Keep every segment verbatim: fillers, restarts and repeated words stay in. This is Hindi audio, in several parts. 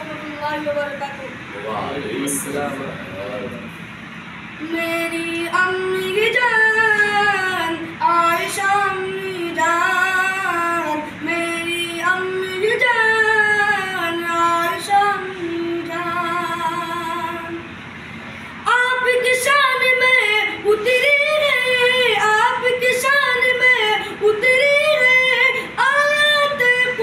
रहमतुल्लाहि व बरकातुहू। वालेकुम अस्सलाम। मेरी अम्मी जान आयशा अम्मी जान, मेरी अम्मी जान आयशा अम्मी जान, आपकी शान में उतरी है, आपकी शान में उतरी है आयत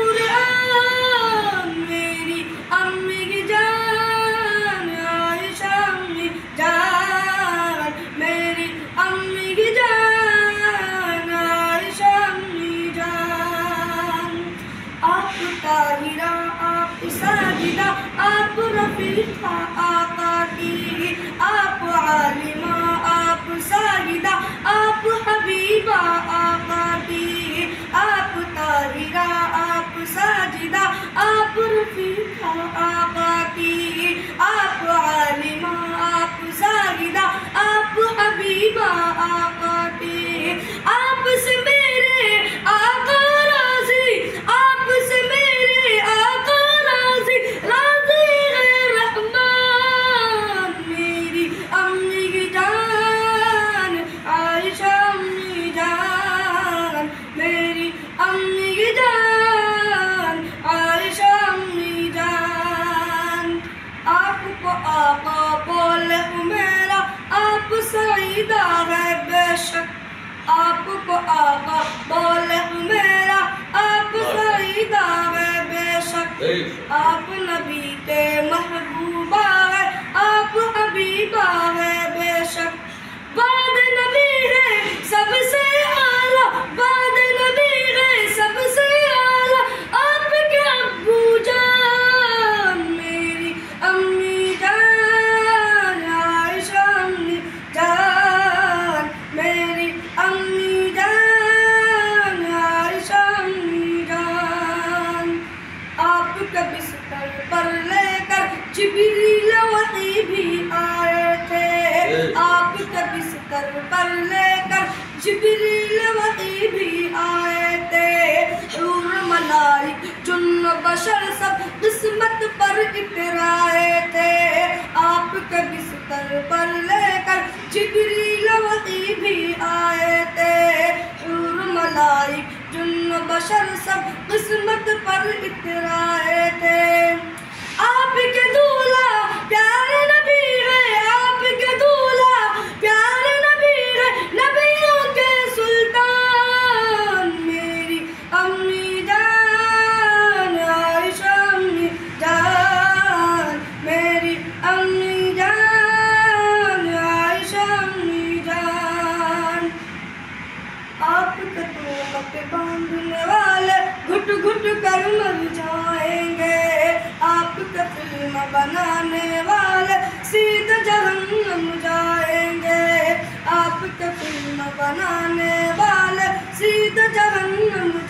कुरान। मेरी अम्मी जान आयशा अम्मी जान, मेरी अम्मी जान आयशा अम्मी जान, आप ताहिरा आप साजिदा आप रफीका आका की, आप आलिमा आप साजिदा आप हबीबा आका की, आप ताहिरा आप साजिदा आप रफीका आका की, आप आलिमा आप साजिदा आप हबीबा आका की, आपसे मेरे आका राजी, आपसे मेरे आका राजी, राजी है रहमान। मेरी अम्मी जान आयशा अम्मी जान, मेरी अम्मी जान आयशा अम्मी जान, आपको आका बोले मेरा आप सईदा है बेशक, आपको आका बोले मेरा आप सईदा है बेशक, आप नबी के महबूबा है आप हबीबा है बेशक, बाद नबी है सबसे आला, बाद नबी है सबसे आला आपके अब्बू जान। मेरी अम्मी जान आयशा अम्मी जान, मेरी अम्मी जान आयशा अम्मी जान, आपके बिस्तर पर लेकर जिब्रील वही भी आए थे, आपके बिस्तर पर लेकर जिब्रील वही भी आए थे, हूर मलाइक जुन्न बशर सब किस्मत पर इतराए थे, आपके बिस्तर पर लेकर जिब्रील वही भी आए थे, हूर मलाइक जुन्न बशर सब किस्मत पर इतराए थे, आपके दूल्हा प्यारे नबी है, आपके दूल्हा प्यारे नबी है, नबियों के सुल्तान। मेरी अम्मी जान आयशा अम्मी जान, मेरी अम्मी जान आयशा अम्मी जान, आपके तुम पे बांधने वाले घुट घुट कर मर जाएंगे, आपके फिल्म बनाने वाले सीधे जहन्नम जाएंगे, आपके फिल्म बनाने वाले सीधे जहन्नम